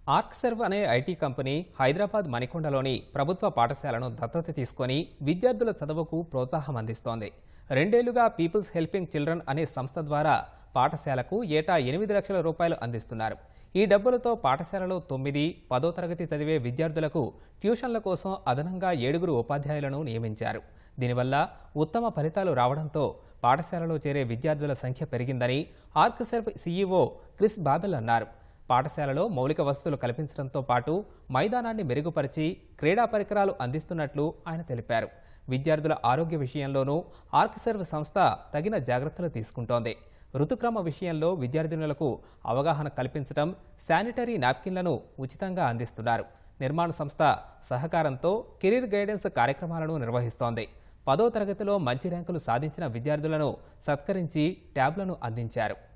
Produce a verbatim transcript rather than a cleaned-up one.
ఆర్క్సర్వ్ అనే IT company Hyderabad మణికొండలోని ప్రభుత్వ పాఠశాలను దత్తత తీసుకొని విద్యార్థుల చదువుకు ప్రోత్సాహం అందిస్తోంది. రెండేళ్లుగా పీపుల్స్ హెల్పింగ్ చిల్డ్రన్ అనే సంస్థ ద్వారా పాఠశాలకు ఏటా ఎనిమిది లక్షల రూపాయలు అందిస్తున్నారు. ఈ డబ్బులతో పాఠశాలలో తొమ్మిది, పదో తరగతి చదివే విద్యార్థులకు ట్యూషన్ల కోసం అదనంగా ఏడుగురు ఉపాధ్యాయులను నియమించారు. దీనివల్ల ఉత్తమ ఫలితాలు రావడంతో పాఠశాలలో చేరే విద్యార్థుల సంఖ్య పెరిగిందని ఆర్క్సర్వ్ సీఈఓ క్రిస్ బాబెల్ అన్నారు. పాఠశాలలో మౌలిక వసతులు కల్పించడంతో పాటు మైదానాన్ని మెరుగుపరిచి క్రీడా పరికరాలు అందిస్తున్నట్లు ఆయన తెలిపారు. విద్యార్థుల ఆరోగ్య విషయంలోనూ ఆర్క్సర్వ్ సంస్థ తగిన జాగ్రత్తలు తీసుకుంటోంది. ఋతుక్రమ విషయంలో విద్యార్థినులకు అవగాహన కల్పించడం, శానిటరీ నాప్కిన్లను ఉచితంగా అందిస్తున్నారు. నిర్మాణ సంస్థ సహకారంతో కెరీర్ గైడెన్స్ కార్యక్రమాలను నిర్వహిస్తోంది. పదో తరగతిలో మంచి ర్యాంకులు సాధించిన విద్యార్థులను సత్కరించి ట్యాబ్లను అందించారు.